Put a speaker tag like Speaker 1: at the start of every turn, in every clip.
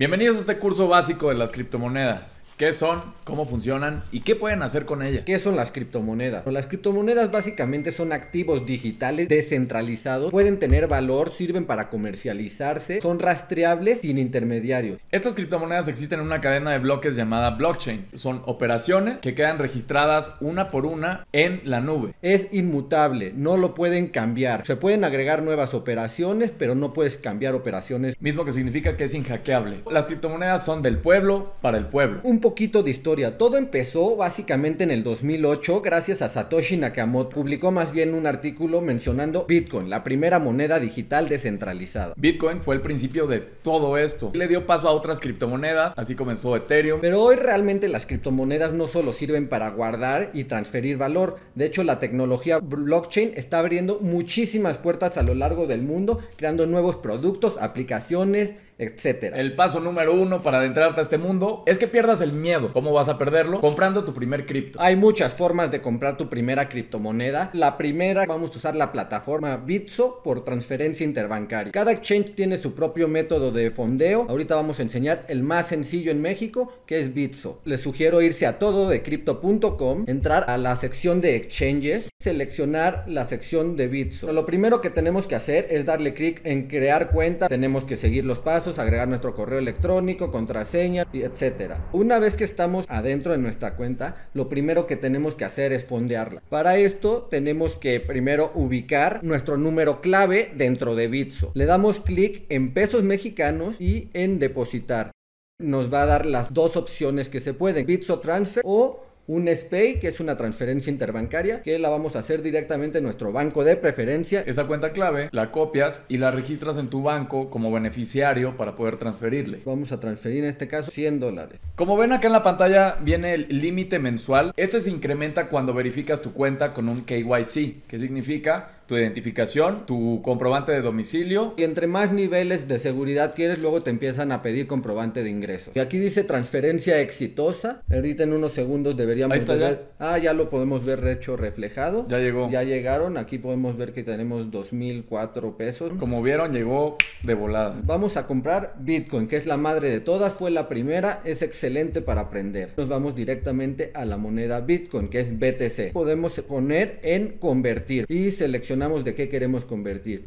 Speaker 1: Bienvenidos a este curso básico de las criptomonedas. ¿Qué son? ¿Cómo funcionan? ¿Y qué pueden hacer con ellas?
Speaker 2: ¿Qué son las criptomonedas? Las criptomonedas básicamente son activos digitales descentralizados, pueden tener valor, sirven para comercializarse, son rastreables sin intermediarios.
Speaker 1: Estas criptomonedas existen en una cadena de bloques llamada blockchain. Son operaciones que quedan registradas una por una en la nube.
Speaker 2: Es inmutable, no lo pueden cambiar. Se pueden agregar nuevas operaciones, pero no puedes cambiar operaciones.
Speaker 1: Mismo que significa que es inhackeable. Las criptomonedas son del pueblo para el pueblo.
Speaker 2: Un poquito de historia. Todo empezó básicamente en el 2008 gracias a Satoshi Nakamoto. Publicó más bien un artículo mencionando Bitcoin, la primera moneda digital descentralizada.
Speaker 1: Bitcoin fue el principio de todo esto. Le dio paso a otras criptomonedas, así comenzó Ethereum.
Speaker 2: Pero hoy realmente las criptomonedas no solo sirven para guardar y transferir valor. De hecho, la tecnología blockchain está abriendo muchísimas puertas a lo largo del mundo, creando nuevos productos, aplicaciones, etcétera.
Speaker 1: El paso número 1 para adentrarte a este mundo es que pierdas el miedo. ¿Cómo vas a perderlo? Comprando tu primer cripto.
Speaker 2: Hay muchas formas de comprar tu primera criptomoneda. La primera, vamos a usar la plataforma Bitso por transferencia interbancaria. Cada exchange tiene su propio método de fondeo. Ahorita vamos a enseñar el más sencillo en México, que es Bitso. Les sugiero irse a tododecrypto.com, entrar a la sección de exchanges, seleccionar la sección de Bitso. Lo primero que tenemos que hacer es darle clic en crear cuenta. Tenemos que seguir los pasos, agregar nuestro correo electrónico, contraseña, etcétera. Una vez que estamos adentro de nuestra cuenta, lo primero que tenemos que hacer es fondearla. Para esto tenemos que primero ubicar nuestro número clave dentro de Bitso. Le damos clic en pesos mexicanos y en depositar. Nos va a dar las dos opciones que se pueden: Bitso Transfer o un SPAY, que es una transferencia interbancaria, que la vamos a hacer directamente en nuestro banco de preferencia.
Speaker 1: Esa cuenta clave la copias y la registras en tu banco como beneficiario para poder transferirle.
Speaker 2: Vamos a transferir en este caso $100.
Speaker 1: Como ven acá en la pantalla viene el límite mensual. Este se incrementa cuando verificas tu cuenta con un KYC, que significa tu identificación, tu comprobante de domicilio.
Speaker 2: Y entre más niveles de seguridad quieres, luego te empiezan a pedir comprobante de ingresos. Y aquí dice transferencia exitosa. Ahorita en unos segundos deberíamos ver. Ya lo podemos ver hecho reflejado.
Speaker 1: Ya llegó.
Speaker 2: Ya llegaron. Aquí podemos ver que tenemos 2004 pesos.
Speaker 1: Como vieron, llegó de volada.
Speaker 2: Vamos a comprar Bitcoin, que es la madre de todas. Fue la primera. Es excelente para aprender. Nos vamos directamente a la moneda Bitcoin, que es BTC. Podemos poner en convertir y seleccionar de qué queremos convertir.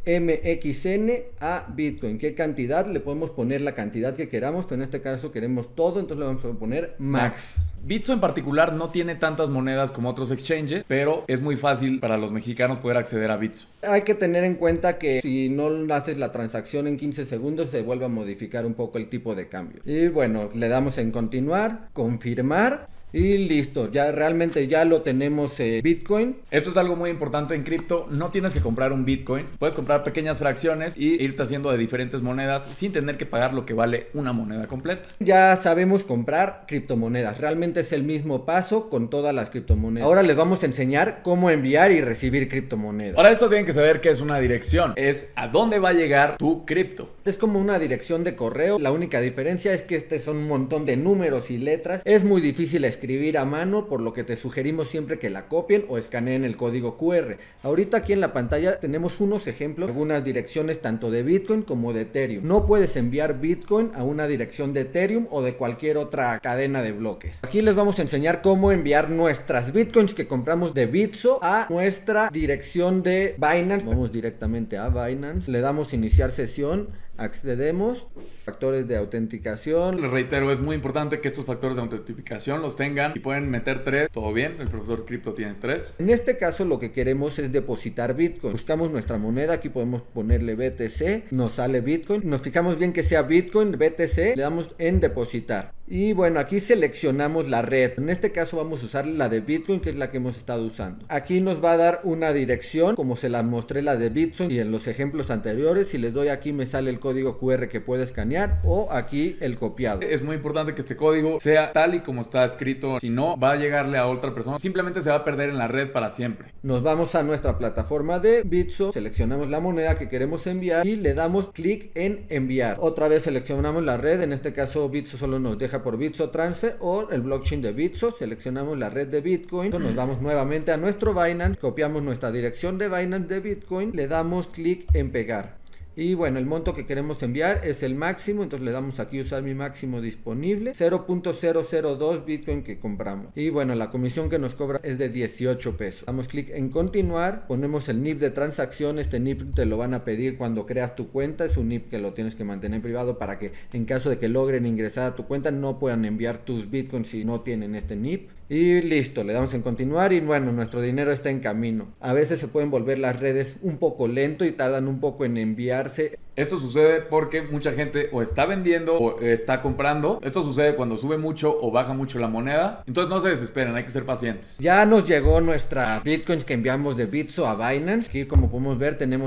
Speaker 2: MXN a Bitcoin. ¿Qué cantidad? Le podemos poner la cantidad que queramos, pero en este caso queremos todo, entonces le vamos a poner max.
Speaker 1: Bitso en particular no tiene tantas monedas como otros exchanges, pero es muy fácil para los mexicanos poder acceder a Bitso.
Speaker 2: Hay que tener en cuenta que si no haces la transacción en 15 segundos se vuelve a modificar un poco el tipo de cambio. Y bueno, le damos en continuar, confirmar. Y listo, ya realmente ya lo tenemos Bitcoin.
Speaker 1: Esto es algo muy importante en cripto. No tienes que comprar un Bitcoin. Puedes comprar pequeñas fracciones y irte haciendo de diferentes monedas sin tener que pagar lo que vale una moneda completa.
Speaker 2: Ya sabemos comprar criptomonedas. Realmente es el mismo paso con todas las criptomonedas. Ahora les vamos a enseñar cómo enviar y recibir criptomonedas.
Speaker 1: Para esto tienen que saber qué es una dirección. Es a dónde va a llegar tu cripto.
Speaker 2: Es como una dirección de correo. La única diferencia es que son un montón de números y letras. Es muy difícil escribir a mano, por lo que te sugerimos siempre que la copien o escaneen el código QR. Ahorita aquí en la pantalla tenemos unos ejemplos, algunas direcciones tanto de Bitcoin como de Ethereum. No puedes enviar Bitcoin a una dirección de Ethereum o de cualquier otra cadena de bloques. Aquí les vamos a enseñar cómo enviar nuestras Bitcoins que compramos de Bitso a nuestra dirección de Binance. Vamos directamente a Binance, le damos iniciar sesión, accedemos, factores de autenticación.
Speaker 1: Les reitero, es muy importante que estos factores de autentificación los tengan y pueden meter 3, todo bien, el profesor cripto tiene 3.
Speaker 2: En este caso lo que queremos es depositar Bitcoin. Buscamos nuestra moneda, aquí podemos ponerle BTC, nos sale Bitcoin, nos fijamos bien que sea Bitcoin, BTC, le damos en depositar. Y bueno, aquí seleccionamos la red. En este caso vamos a usar la de Bitcoin, que es la que hemos estado usando. Aquí nos va a dar una dirección, como se la mostré la de Bitcoin y en los ejemplos anteriores. Si le doy aquí me sale el código QR que puede escanear o aquí el copiado.
Speaker 1: Es muy importante que este código sea tal y como está escrito. Si no, va a llegarle a otra persona. Simplemente se va a perder en la red para siempre.
Speaker 2: Nos vamos a nuestra plataforma de Bitso, seleccionamos la moneda que queremos enviar y le damos clic en enviar. Otra vez seleccionamos la red. En este caso Bitso solo nos deja por Bitso Transfer o el blockchain de Bitso. Seleccionamos la red de Bitcoin, nos vamos nuevamente a nuestro Binance, copiamos nuestra dirección de Binance de Bitcoin, le damos clic en pegar. Y bueno, el monto que queremos enviar es el máximo, entonces le damos aquí usar mi máximo disponible, 0.002 Bitcoin que compramos. Y bueno, la comisión que nos cobra es de 18 pesos. Damos clic en continuar, ponemos el NIP de transacción. Este NIP te lo van a pedir cuando creas tu cuenta, es un NIP que lo tienes que mantener privado para que en caso de que logren ingresar a tu cuenta no puedan enviar tus Bitcoins si no tienen este NIP. Y listo, le damos en continuar y bueno, nuestro dinero está en camino. A veces se pueden volver las redes un poco lento y tardan un poco en enviarse.
Speaker 1: Esto sucede porque mucha gente o está vendiendo o está comprando. Esto sucede cuando sube mucho o baja mucho la moneda. Entonces no se desesperen, hay que ser pacientes.
Speaker 2: Ya nos llegó nuestra Bitcoins que enviamos de Bitso a Binance. Aquí como podemos ver tenemos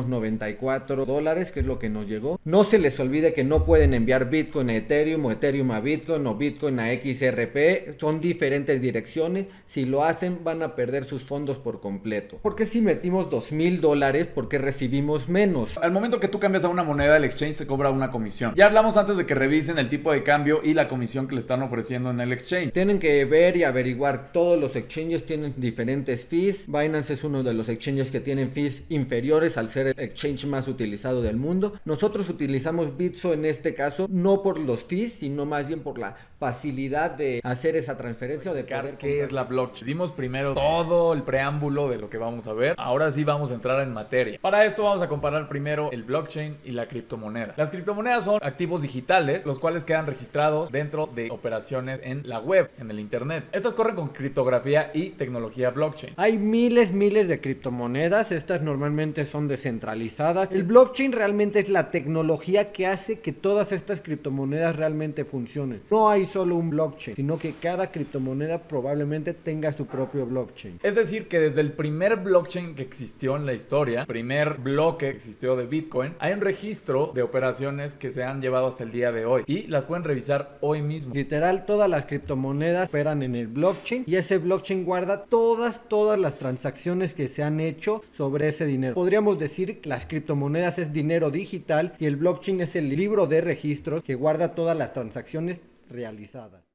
Speaker 2: $94, que es lo que nos llegó. No se les olvide que no pueden enviar Bitcoin a Ethereum o Ethereum a Bitcoin o Bitcoin a XRP. Son diferentes direcciones. Si lo hacen van a perder sus fondos por completo. Porque si metimos $2,000, porque recibimos menos.
Speaker 1: Al momento que tú cambias a una moneda, el exchange te cobra una comisión. Ya hablamos antes de que revisen el tipo de cambio y la comisión que le están ofreciendo en el exchange.
Speaker 2: Tienen que ver y averiguar. Todos los exchanges tienen diferentes fees. Binance es uno de los exchanges que tienen fees inferiores al ser el exchange más utilizado del mundo. Nosotros utilizamos Bitso en este caso no por los fees, sino más bien por la facilidad de hacer esa transferencia o de poder
Speaker 1: ¿Qué es la blockchain? Dimos primero todo el preámbulo de lo que vamos a ver. Ahora sí vamos a entrar en materia. Para esto vamos a comparar primero el blockchain y la criptomoneda. Las criptomonedas son activos digitales, los cuales quedan registrados dentro de operaciones en la web, en el internet. Estas corren con criptografía y tecnología blockchain.
Speaker 2: Hay miles de criptomonedas. Estas normalmente son descentralizadas. El blockchain realmente es la tecnología que hace que todas estas criptomonedas realmente funcionen. No hay solo un blockchain, sino que cada criptomoneda probablemente tenga su propio blockchain.
Speaker 1: Es decir, que desde el primer blockchain que existió en la historia, primer bloque que existió de Bitcoin, hay un registro de operaciones que se han llevado hasta el día de hoy y las pueden revisar hoy mismo.
Speaker 2: Literal, todas las criptomonedas operan en el blockchain y ese blockchain guarda todas las transacciones que se han hecho sobre ese dinero. Podríamos decir que las criptomonedas es dinero digital y el blockchain es el libro de registros que guarda todas las transacciones realizadas.